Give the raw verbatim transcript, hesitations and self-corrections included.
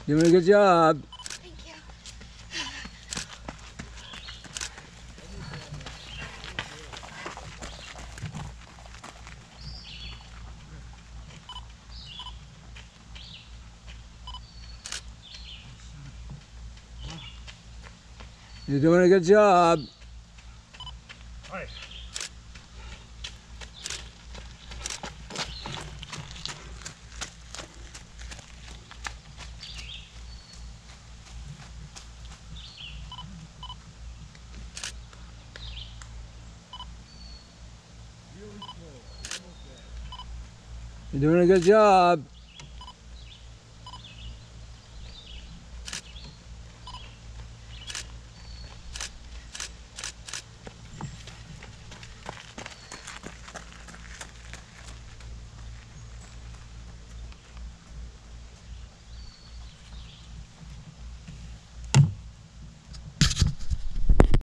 Doing a good job. Thank you. You're doing a good job. Hi. You're doing a good job.